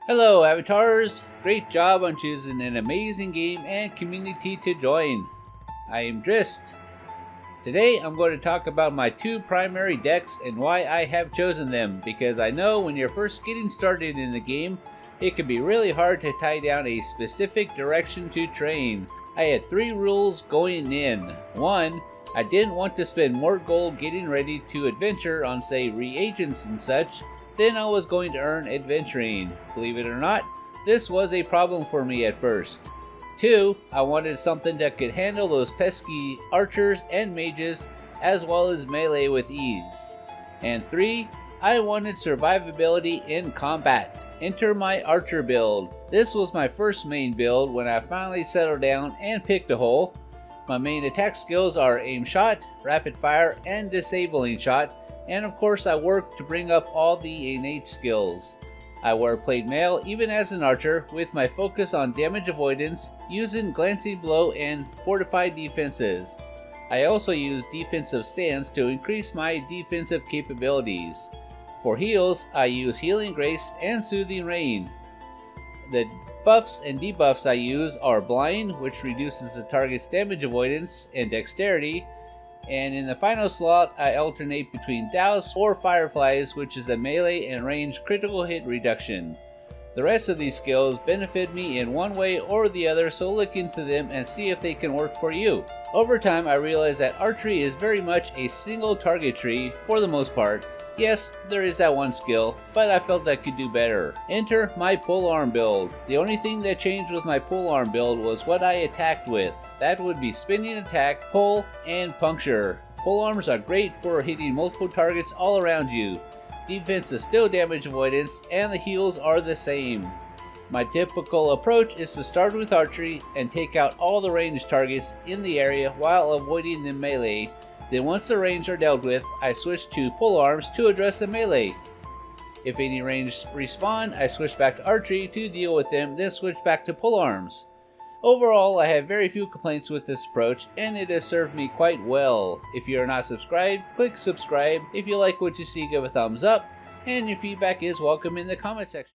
Hello avatars! Great job on choosing an amazing game and community to join. I am Drist. Today I'm going to talk about my two primary decks and why I have chosen them, because I know when you're first getting started in the game, it can be really hard to tie down a specific direction to train. I had three rules going in. 1. I didn't want to spend more gold getting ready to adventure on, say, reagents and such than I was going to earn adventuring. Believe it or not, this was a problem for me at first. 2. I wanted something that could handle those pesky archers and mages as well as melee with ease. And 3. I wanted survivability in combat. Enter my archer build. This was my first main build when I finally settled down and picked a hole. My main attack skills are aim shot, rapid fire, and disabling shot, and of course I work to bring up all the innate skills. I wear plate mail even as an archer, with my focus on damage avoidance, using glancing blow and fortified defenses. I also use defensive stance to increase my defensive capabilities. For heals, I use healing grace and soothing rain. The buffs and debuffs I use are blind, which reduces the target's damage avoidance, and dexterity. And in the final slot, I alternate between Douse or Fireflies, which is a melee and range critical hit reduction. The rest of these skills benefit me in one way or the other, so look into them and see if they can work for you. Over time, I realized that archery is very much a single target tree for the most part. Yes, there is that one skill, but I felt I could do better. Enter my polearm build. The only thing that changed with my polearm build was what I attacked with. That would be spinning attack, pull, and puncture. Polearms are great for hitting multiple targets all around you. Defense is still damage avoidance, and the heals are the same. My typical approach is to start with archery and take out all the ranged targets in the area while avoiding the melee. Then once the range are dealt with, I switch to polearms to address the melee. If any range respawn, I switch back to archery to deal with them, then switch back to polearms. Overall, I have very few complaints with this approach, and it has served me quite well. If you are not subscribed, click subscribe. If you like what you see, give a thumbs up, and your feedback is welcome in the comment section.